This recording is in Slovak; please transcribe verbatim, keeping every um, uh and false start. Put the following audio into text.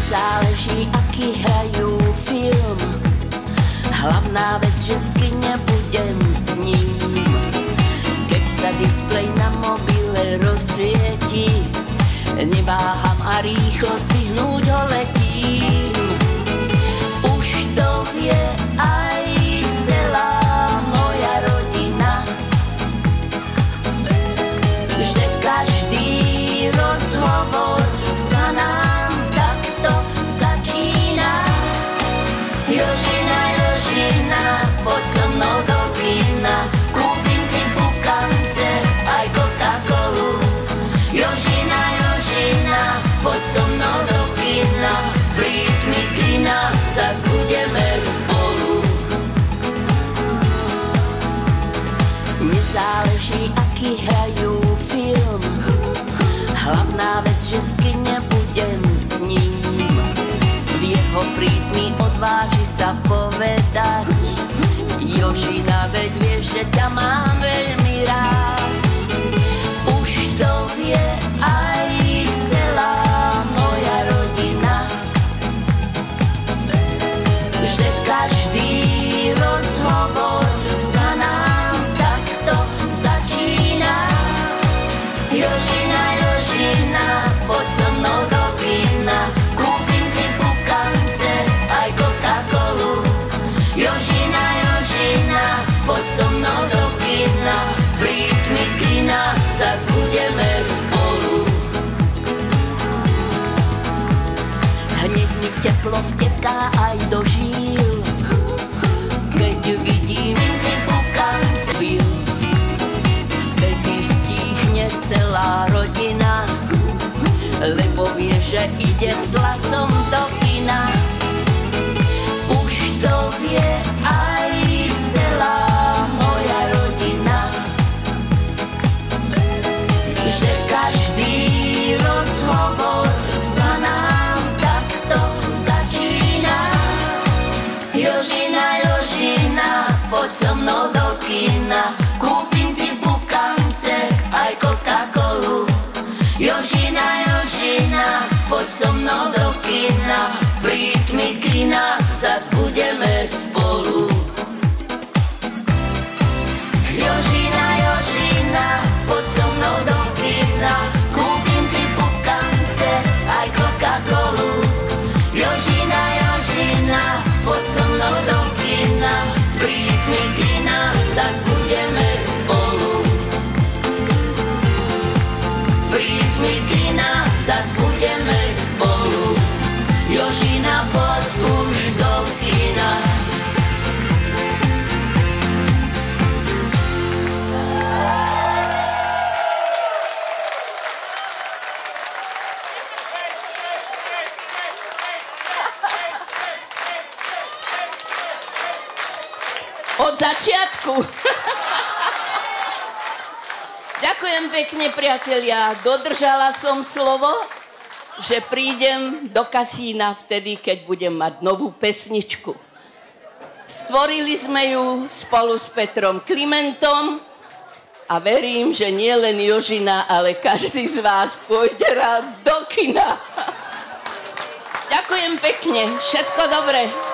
Nezáleží, aký hrajú film, hlavná vec, že v kine budem s ním. Keď sa displej na mobile rozsvietí, neváham a rýchlo zdvihnúť ho letím. Už to vie aj celá moja rodina, že každý rozhovor sa nám takto začína. Jožina, Jožina, poď so mnou do kina, kúpim ti pukance aj Coca-Colu. Jožina, Jožina, poď so mnou do kina, v rytmi kina zas budeme spolu. Nezáleží, aký hrajú film, hlavná vec, že v kine budem s ním. V jeho prítmi odváži sa povedať: Jožina, veď vieš, že ťa mám veľmi rád. Už to vie aj celá moja rodina, že každý rozhovor sa nám takto začína. Jožina, Jožina, poď so mnou do kina, kúpim ti pukance aj Coca-Colu. Jožina, Jožina, poď so mnou do kina, v rytmi kina zas budeme spolu. Hneď mi teplo vteká aj do žíl, keď vidím ti pukance bil. Vtedy stíchne celá rodina, lebo vie, že idem s Lasom do kina. Už to vie aj celá moja rodina, že každý rozhovor sa nám takto začína. Jožina, Jožina, poď so mnou do kina, kúpim ti pukance aj Coca-Colu. Jožina, Jožina, poď so mnou do kina, v rytmi kina zas budeme spolu. Jožina, Jožina, poď so mnou do kina, kúpim ti pukance aj Coca-Colu. Jožina, Jožina, poď so mnou do kina, v rytmi kina zas budeme spolu. V rytmi kina zas budeme spolu. Jožina, poď už do kina. Od začiatku. Ďakujem pekne, priatelia. Dodržala som slovo, že prídem do kasína vtedy, keď budem mať novú pesničku. Stvorili sme ju spolu s Petrom Klimentom a verím, že nie len Jožina, ale každý z vás pôjde rád do kina. Ďakujem pekne. Všetko dobré.